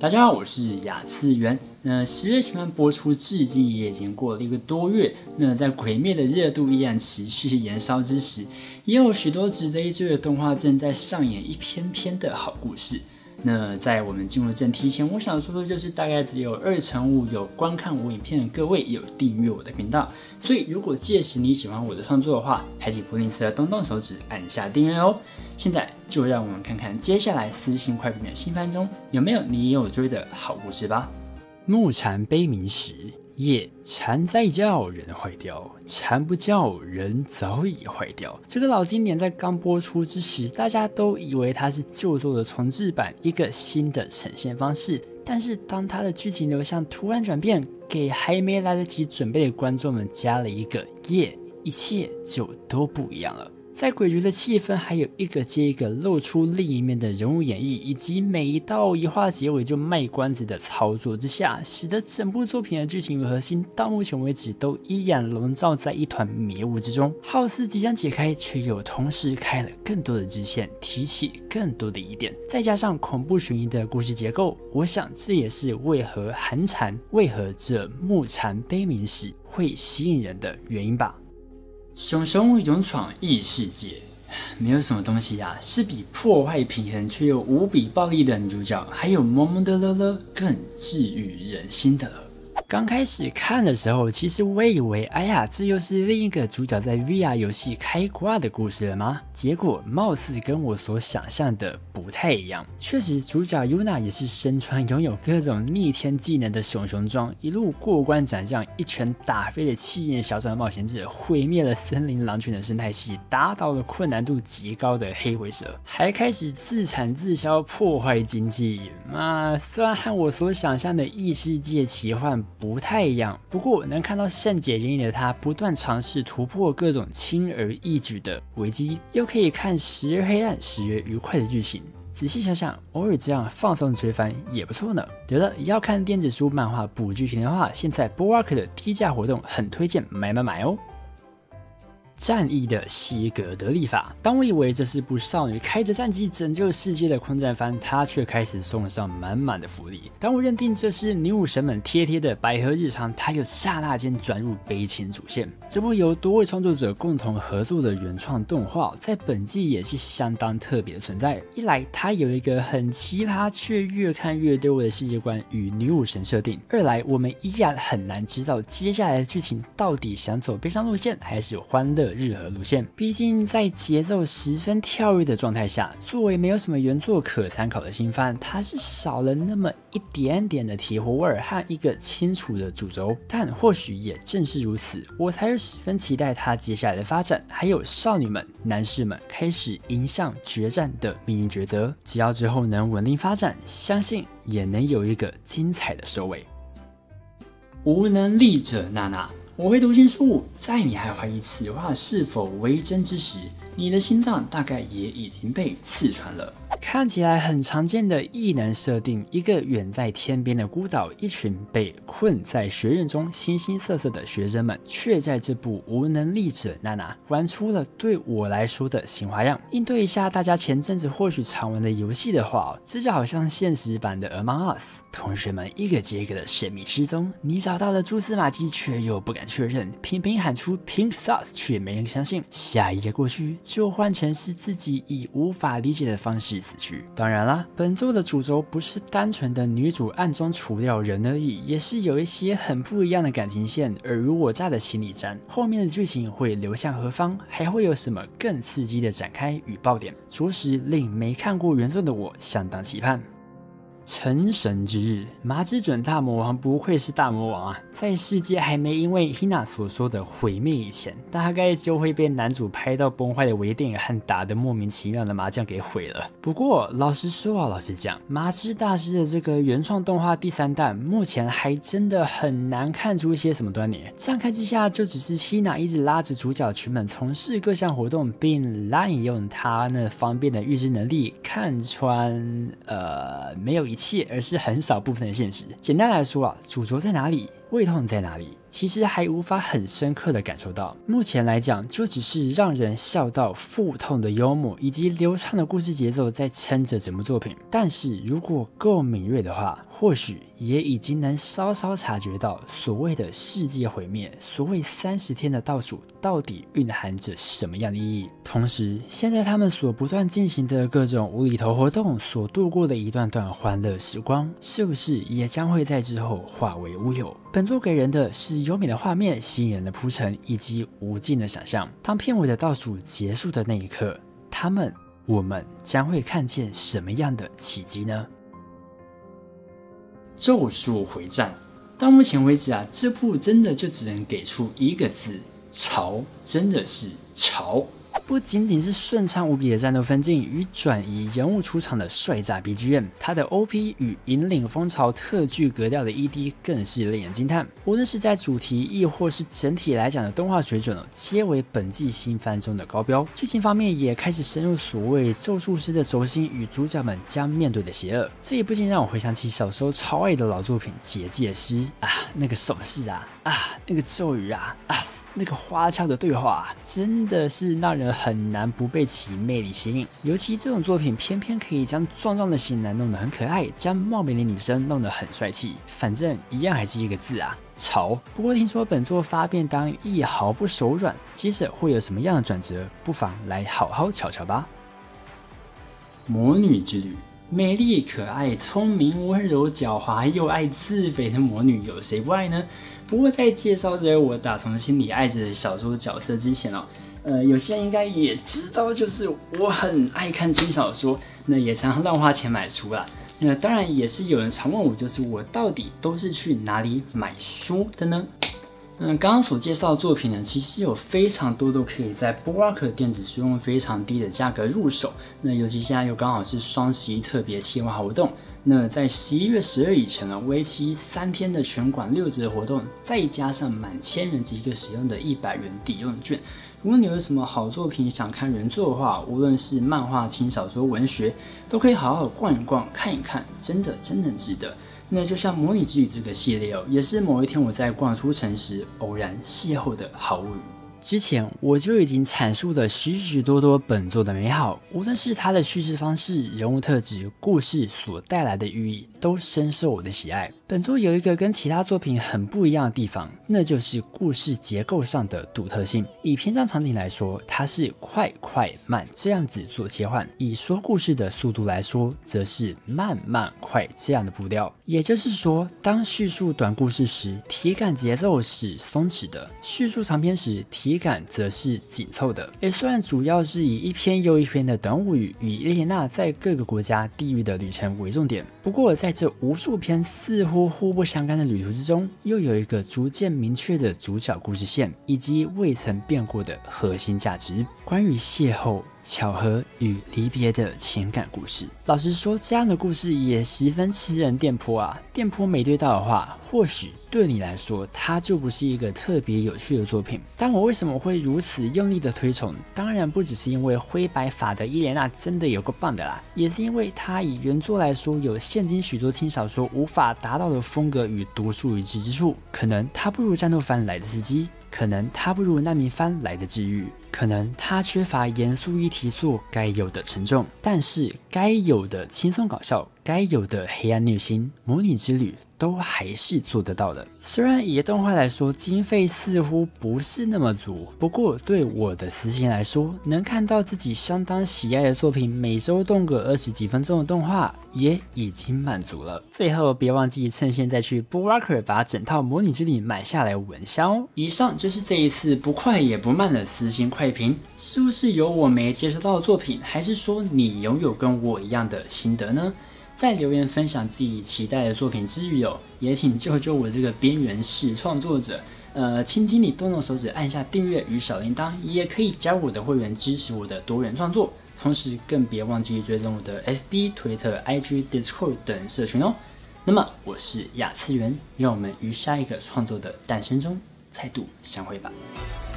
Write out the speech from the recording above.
大家好，我是雅次元。10月新番播出至今也已经过了1个多月。在《鬼灭》的热度依然持续延烧之时，也有许多值得一追的动画正在上演一篇篇的好故事。在我们进入正题前，我想说的就是，大概只有2成5有观看我影片的各位有订阅我的频道，所以如果届时你喜欢我的创作的话，还请不吝啬动动手指按下订阅哦。现在就让我们看看接下来私信快评的新番中有没有你有追的好故事吧。木蝉悲鸣时，夜蝉在叫，人坏掉；蝉不叫，人早已坏掉。这个老经典在刚播出之时，大家都以为它是旧作的重制版，一个新的呈现方式。但是当它的剧情流向突然转变，给还没来得及准备的观众们加了一个夜，一切就都不一样了。在诡谲的气氛，还有一个接一个露出另一面的人物演绎，以及每一道一话结尾就卖关子的操作之下，使得整部作品的剧情与核心到目前为止都依然笼罩在一团迷雾之中，好似即将解开，却又同时开了更多的支线，提起更多的疑点，再加上恐怖悬疑的故事结构，我想这也是为何寒蝉，为何这木蝉悲鸣时会吸引人的原因吧。熊熊勇闯异世界，没有什么东西是比破坏平衡却又无比暴力的女主角，还有萌萌的乐乐更治愈人心的了。刚开始看的时候，其实我也以为，哎呀，这又是另一个主角在 VR 游戏开挂的故事了吗？结果貌似跟我所想象的不太一样。确实，主角 Yuna 也是身穿拥有各种逆天技能的熊熊装，一路过关斩将，一拳打飞了气焰小转冒险者，毁灭了森林狼群的生态系，打倒了困难度极高的黑灰蛇，还开始自产自销破坏经济。虽然和我所想象的异世界奇幻不太一样，不过能看到善解人意的他不断尝试突破各种轻而易举的危机，又可以看时而黑暗时而愉快的剧情。仔细想想，偶尔这样放松追番也不错呢。对了，要看电子书漫画补剧情的话，现在 Bulwark 的低价活动很推荐买哦。战役的西格德利法，当我以为这是部少女开着战机拯救世界的空战番，她却开始送上满满的福利。当我认定这是女武神们贴贴的百合日常，她又刹那间转入悲情主线。这部由多位创作者共同合作的原创动画，在本季也是相当特别的存在。一来，它有一个很奇葩却越看越对味的世界观与女武神设定；二来，我们依然很难知道接下来的剧情到底想走悲伤路线还是欢乐日和路线。毕竟在节奏十分跳跃的状态下，作为没有什么原作可参考的新番，它是少了那么一点点的铁活味儿和一个清楚的主轴。但或许也正是如此，我才是十分期待它接下来的发展，还有少女们、男士们开始迎向决战的命运抉择。只要之后能稳定发展，相信也能有一个精彩的收尾。无能力者娜娜，我会读心术，在你还怀疑此话是否为真之时，你的心脏大概也已经被刺穿了。看起来很常见的异能设定，一个远在天边的孤岛，一群被困在学院中形形色色的学生们，却在这部无能力者娜娜玩出了对我来说的新花样。应对一下大家前阵子或许常玩的游戏的话，这就好像现实版的 Among Us， 同学们一个接一个的神秘失踪，你找到了蛛丝马迹，却又不敢确认，频频喊出 Pink Sauce， 却没人相信。下一个过去，就换成是自己以无法理解的方式死去。当然啦，本作的主轴不是单纯的女主暗中除掉人而已，也是有一些很不一样的感情线，尔虞我诈的心理战。后面的剧情会流向何方，还会有什么更刺激的展开与爆点，着实令没看过原作的我相当期盼。成神之日，麻之准大魔王不愧是大魔王啊！在世界还没因为 Hina 所说的毁灭以前，大概就会被男主拍到崩坏的微电影和打得莫名其妙的麻将给毁了。不过老实说老实讲，麻之大师的这个原创动画第3弹，目前还真的很难看出一些什么端倪。乍看之下，就只是 Hina 一直拉着主角群们从事各项活动，并滥用他那方便的预知能力，看穿没有一切，而是很少部分的现实。简单来说主轴在哪里， 胃痛在哪里，其实还无法很深刻的感受到。目前来讲，就只是让人笑到腹痛的幽默以及流畅的故事节奏在撑着整部作品。但是如果够敏锐的话，或许也已经能稍稍察觉到所谓的世界毁灭，所谓30天的倒数到底蕴含着什么样的意义。同时，现在他们所不断进行的各种无厘头活动所度过的一段段欢乐时光，是不是也将会在之后化为乌有？本作给人的是优美的画面、吸引人的铺陈以及无尽的想象。当片尾的倒数结束的那一刻，我们将会看见什么样的奇迹呢？咒术回战到目前为止这部真的就只能给出一个字：潮，真的是潮。不仅仅是顺畅无比的战斗分镜与转移人物出场的帅炸 BGM， 它的 OP 与引领风潮特具格调的 ED 更是令人惊叹。无论是在主题亦或是整体来讲的动画水准皆为本季新番中的高标。剧情方面也开始深入所谓咒术师的轴心与主角们将面对的邪恶，这也不禁让我回想起小时候超爱的老作品《结界师》那个手势那个咒语那个花俏的对话真的是让人很难不被其魅力吸引。尤其这种作品偏偏可以将壮壮的型男弄得很可爱，将貌美的女生弄得很帅气，反正一样还是一个字潮。不过听说本作发便当亦毫不手软，接着会有什么样的转折，不妨来好好瞧瞧吧。魔女之旅，美丽可爱、聪明、温柔、狡猾又爱自肥的魔女，有谁不爱呢？不过在介绍这位我打从心里爱着的小说角色之前有些人应该也知道，就是我很爱看轻小说，那也常常乱花钱买书啦。那当然也是有人常问我，就是我到底都是去哪里买书的呢？刚刚所介绍的作品呢，其实有非常多都可以在 Bookmark 电子书用非常低的价格入手。那尤其现在又刚好是双11特别企划活动，那在11月12日以前为期3天的全馆6折活动，再加上满1000元即可使用的100元抵用券。如果你有什么好作品想看原作的话，无论是漫画、轻小说、文学，都可以好好逛一逛、看一看，真的很值得。那就像《魔女之旅》这个系列也是某一天我在逛书城时偶然邂逅的好物语。之前我就已经阐述了许许多多本作的美好，无论是它的叙事方式、人物特质、故事所带来的寓意，都深受我的喜爱。本作有一个跟其他作品很不一样的地方，那就是故事结构上的独特性。以篇章场景来说，它是快慢这样子做切换；以说故事的速度来说，则是慢快这样的步调。也就是说，当叙述短故事时，体感节奏是松弛的；叙述长篇时，体感则是紧凑的。虽然主要是以一篇又一篇的短物语与莉莲娜在各个国家地域的旅程为重点，不过在这无数篇似乎互不相干的旅途之中，又有一个逐渐明确的主角故事线，以及未曾变过的核心价值，关于邂逅、巧合与离别的情感故事。老实说，这样的故事也十分吃人电波电波没对到的话，或许对你来说它就不是一个特别有趣的作品。但我为什么会如此用力的推崇，当然不只是因为灰白发的伊莲娜真的有够棒的啦，也是因为它以原作来说有现今许多轻小说无法达到的风格与独树一帜之处。可能它不如战斗番来的刺激，可能它不如难民番来的治愈，可能它缺乏严肃议题作该有的沉重，但是该有的轻松搞笑，该有的黑暗虐心，魔女之旅都还是做得到的。虽然以动画来说，经费似乎不是那么足，不过对我的私心来说，能看到自己相当喜爱的作品每周动个20几分钟的动画，也已经满足了。最后别忘记趁现在去 Bookmark 把整套魔女之旅买下来闻香哦。以上就是这一次不快也不慢的私心快评，是不是有我没接触到的作品，还是说你拥有跟我一样的心得呢？在留言分享自己期待的作品之余也请救救我这个边缘式创作者。轻轻地动动手指按下订阅与小铃铛，也可以加入我的会员支持我的多元创作。同时更别忘记追踪我的 FB、推特、IG、Discord 等社群哦。那么我是亚次元，让我们于下一个创作的诞生中再度相会吧。